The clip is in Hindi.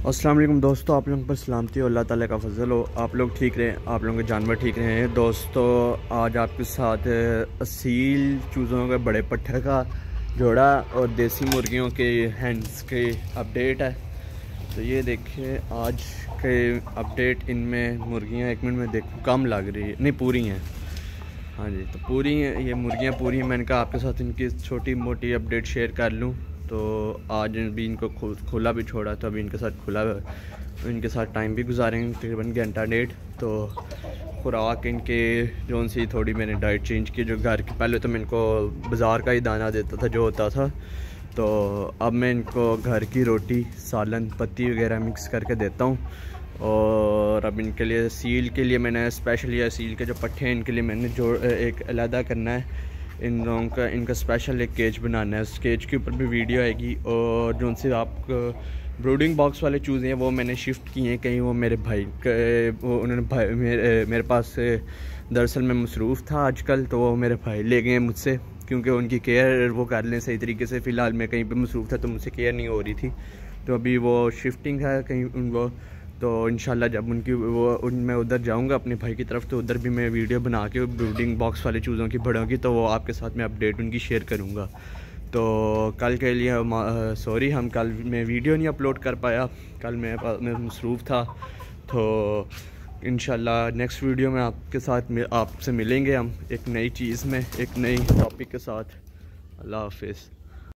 अस्सलाम वालेकुम दोस्तों, आप लोगों पर सलामती हो, अल्लाह ताला का फजल हो। आप लोग ठीक रहें, आप लोगों के जानवर ठीक रहें। दोस्तों आज आपके साथ असील चूज़ों के बड़े पट्ठे का जोड़ा और देसी मुर्गियों के हैंड्स के अपडेट है। तो ये देखिए आज के अपडेट। इनमें मुर्गियां एक मिनट में देखो कम लग रही है, नहीं पूरी हैं। हाँ जी, तो पूरी हैं ये मुर्गियां, पूरी हैं। मैंने कहा आपके साथ इनकी छोटी मोटी अपडेट शेयर कर लूँ। तो आज भी इनको खुला भी छोड़ा, तो अभी इनके साथ खुला, इनके साथ टाइम भी गुजारेंगे तकरीबन घंटा डेढ़। तो खुराक इनके जो सी थोड़ी मैंने डाइट चेंज की, जो घर की पहले तो मैं इनको बाज़ार का ही दाना देता था जो होता था, तो अब मैं इनको घर की रोटी, सालन, पत्ती वगैरह मिक्स करके देता हूँ। और अब इनके लिए सील के लिए मैंने स्पेशल, या सील के जो पट्ठे हैं इनके लिए मैंने जो एक अलहदा करना है। इन लोगों का इनका स्पेशल एक केज बनाना है, उस केज के ऊपर भी वीडियो आएगी। और जो से आप ब्रूडिंग बॉक्स वाले चूज़े हैं वो मैंने शिफ्ट किए हैं कहीं, वो मेरे भाई वो उन्होंने भाई मेरे पास दरअसल मैं मसरूफ़ था आजकल, तो वो मेरे भाई ले गए मुझसे, क्योंकि उनकी केयर वो कर लें सही तरीके से। फ़िलहाल मैं कहीं पे मसरूफ़ था तो मुझसे केयर नहीं हो रही थी, तो अभी वो शिफ्टिंग है कहीं उनको। तो इंशाल्लाह जब उनकी मैं उधर जाऊंगा अपने भाई की तरफ, तो उधर भी मैं वीडियो बना के ब्रूडिंग बॉक्स वाले चूज़ों की, बड़ों की, तो वो आपके साथ मैं अपडेट उनकी शेयर करूंगा। तो कल के लिए सॉरी, हम कल मैं वीडियो नहीं अपलोड कर पाया, कल मैं मसरूफ़ था। तो इंशाल्लाह नेक्स्ट वीडियो में आपके साथ आपसे मिलेंगे हम एक नई चीज़ में, एक नई टॉपिक के साथ। अल्लाह हाफिज़।